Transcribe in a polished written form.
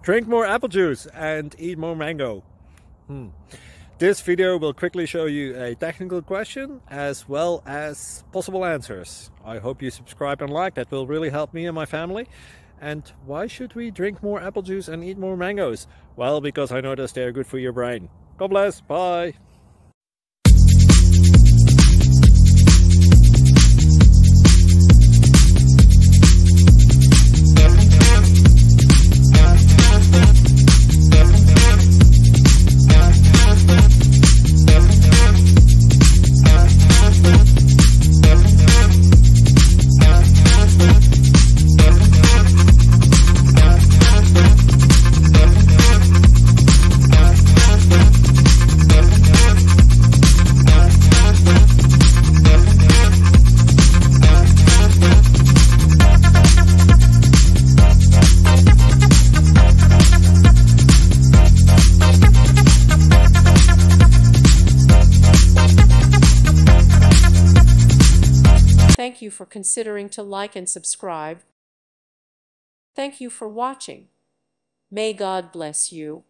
Drink more apple juice and eat more mango. This video will quickly show you a technical question as well as possible answers. I hope you subscribe and like, that will really help me and my family. And why should we drink more apple juice and eat more mangoes? Well, because I noticed they're good for your brain. God bless, bye! Thank you for considering to like and subscribe. Thank you for watching. May God bless you.